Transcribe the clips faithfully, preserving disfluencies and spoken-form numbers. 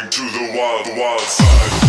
going to the wild, wild side.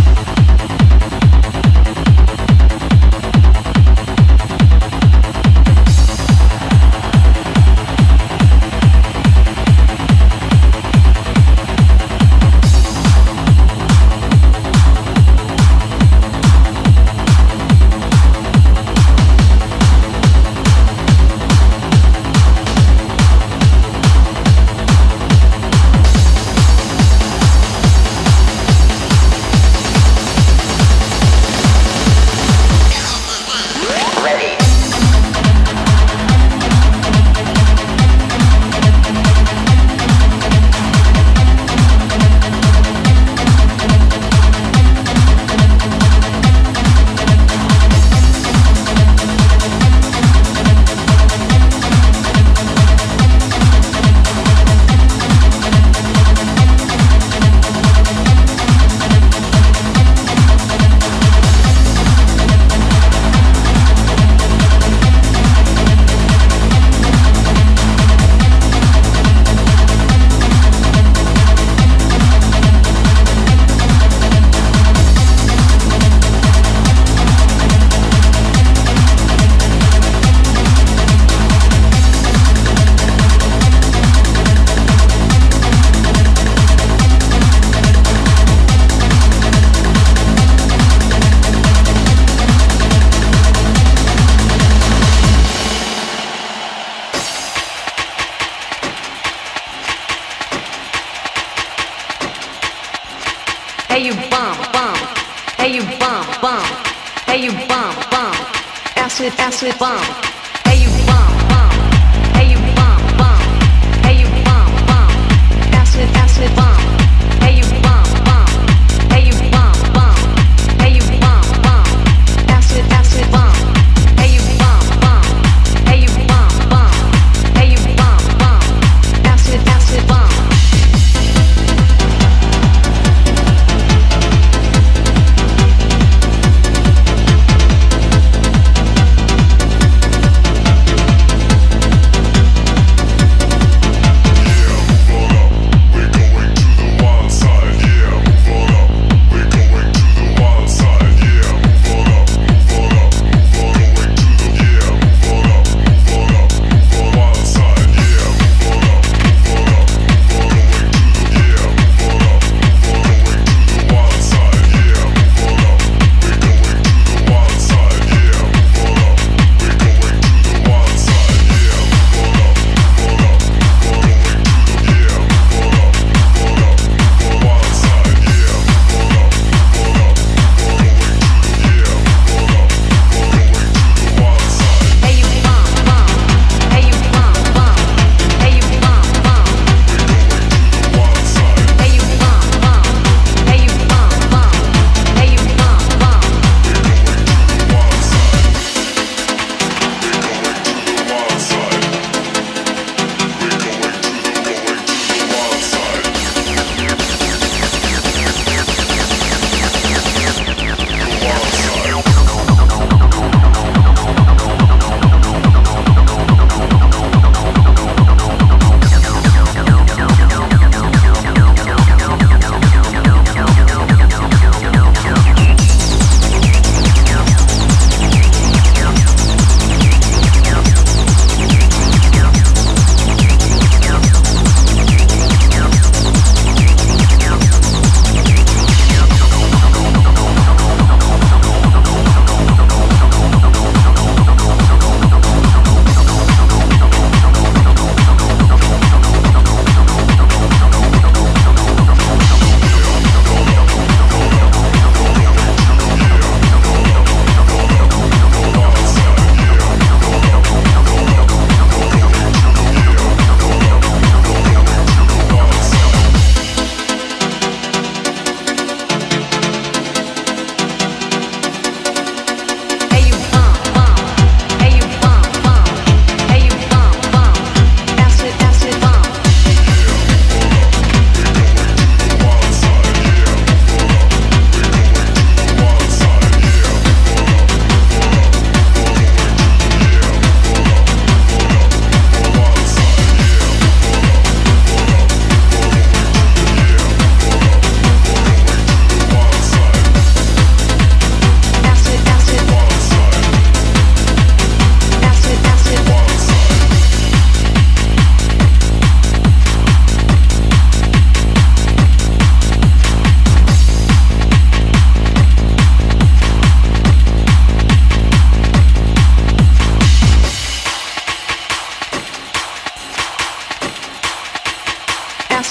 Hey you bum, bum. Hey you bum, bum. Hey you bum, bum. Acid, acid bum. Hey you bum, bum. Hey you bum, bum. Hey you bum, bum. Acid, acid bum. Hey you bum, bum. Hey you bum, bum. Hey you bum, bum. Acid, acid bum. Hey you bum, bum. Hey you bum, bum. Hey you bum, bum. Acid, acid bum. Yeah, move on up. We're going to the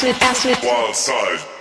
acid, acid. Wild side.